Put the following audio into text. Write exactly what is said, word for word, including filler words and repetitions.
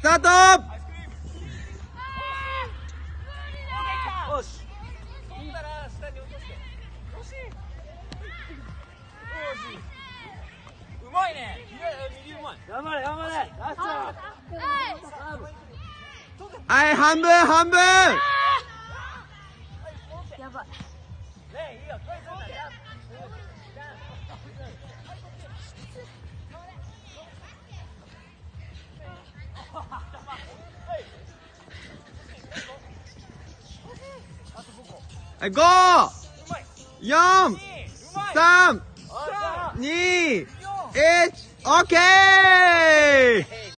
タート。 よし。飛んだら下に落として。よし。よし。うまいね。右うまい。頑張れ頑張れ。ラスト。 はい、半分半分。 やばい。 ねいいよ。 はい、ご、よん、さん、に、いち、オッケー。